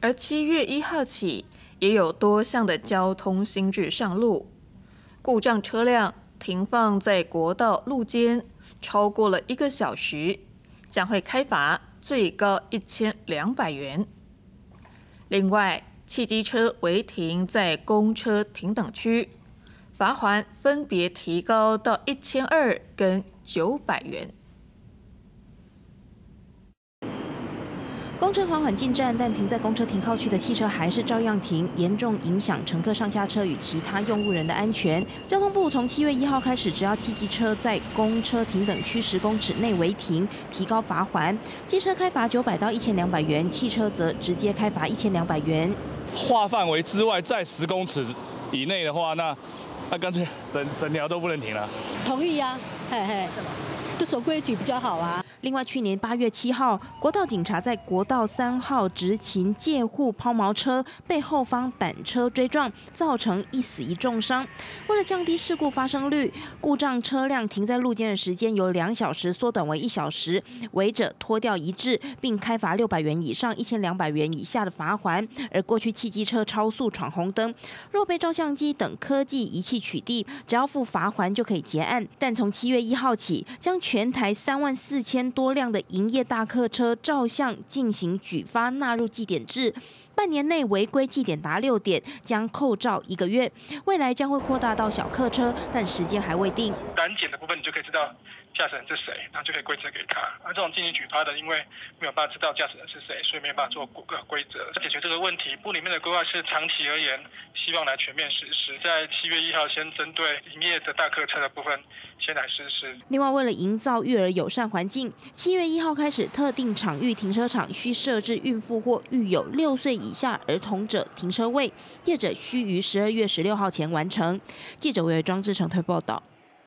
而7月1号起，也有多项的交通新制上路，故障车辆停放在国道路肩超过了1个小时，将会开罚最高1200元。另外，汽机车违停在公车停等区，罚锾分别提高到1200跟900元。 公车缓缓进站，但停在公车停靠区的汽车还是照样停，严重影响乘客上下车与其他用路人的安全。交通部从7月1号开始，只要汽机车在公车停等区10公尺内违停，提高罚锾，机车开罚900到1200元，汽车则直接开罚1200元。 划范围之外，在10公尺以内的话，那干脆整条都不能停了。 同意呀，就守规矩比较好啊。 另外，去年8月7号，国道警察在国道3号执勤借护抛锚车，被后方板车追撞，造成1死1重伤。为了降低事故发生率，故障车辆停在路肩的时间由2小时缩短为1小时，违者脱掉一致，并开罚600元以上1200元以下的罚锾。而过去汽机车超速闯红灯，若被照相机等科技仪器取缔，只要付罚锾就可以结案。但从7月1号起，将全台34000多辆的营业大客车照相进行举发纳入记点制，半年内违规记点达6点，将扣照1个月。未来将会扩大到小客车，但时间还未定。 单检的部分，你就可以知道驾驶人是谁，然后就可以规则给他。这种进行举发的，因为没有办法知道驾驶人是谁，所以没有办法做规则。解决这个问题，部里面的规划是长期而言，希望来全面实施。在7月1号，先针对营业的大客车的部分先来实施。 另外，为了营造育儿友善环境，7月1号开始，特定场域停车场需设置孕妇或育有6岁以下儿童者停车位，业者需于12月16号前完成。记者为庄志成推报道。